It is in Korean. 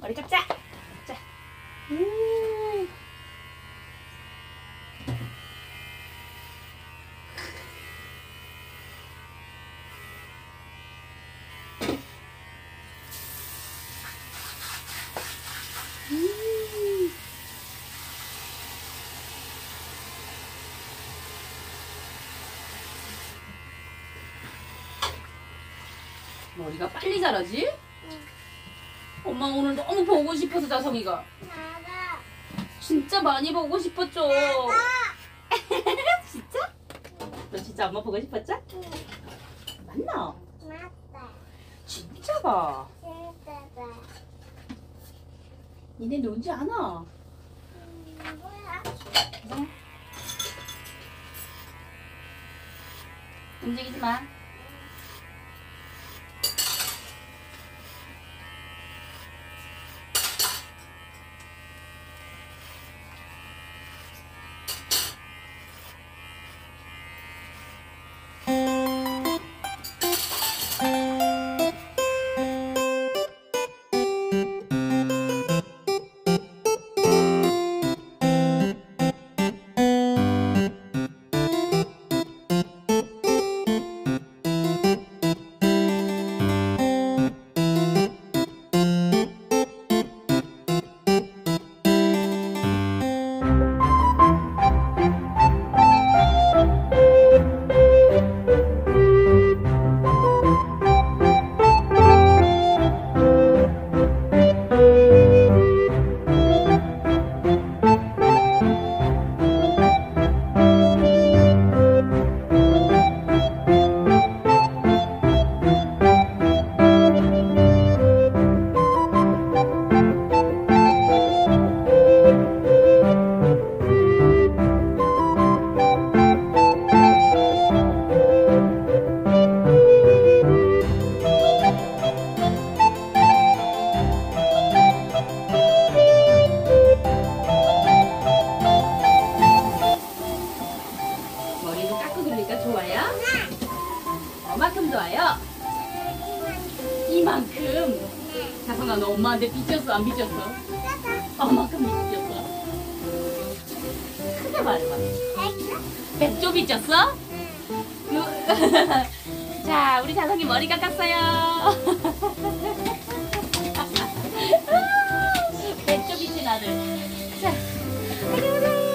머리 깎자. 자. 머리가 빨리 자라지? 응. 엄마 오늘 너무 보고 싶어서 자성이가 나가. 진짜 많이 보고 싶었죠. 나가. 진짜? 너 진짜 엄마 보고 싶었죠? 응. 맞나? 맞다. 진짜가? 진짜다. 니네 놀지 않아? 뭐야? 응? 움직이지 마. 머리를 깎고 그러니까 좋아요? 얼마큼 좋아요? 이만큼. 자성아 너 엄마한테 삐졌어 안 삐졌어? 얼마큼 삐졌어? 크게 말해봐. 100조 삐졌어? 자 우리 자성이 머리 깎았어요. 100조 삐진 아들. 자, 가자 가자.